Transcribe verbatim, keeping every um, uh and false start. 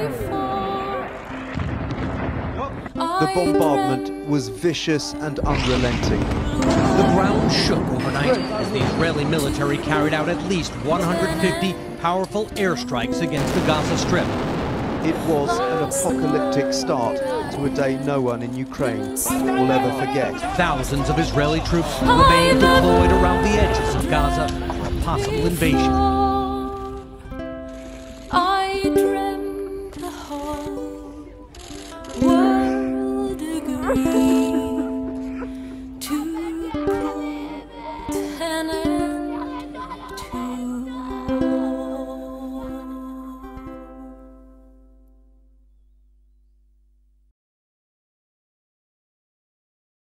The bombardment was vicious and unrelenting. The ground shook overnight as the Israeli military carried out at least one hundred fifty powerful airstrikes against the Gaza Strip. It was an apocalyptic start to a day no one in Ukraine will ever forget. Thousands of Israeli troops remain deployed around the edges of Gaza for a possible invasion.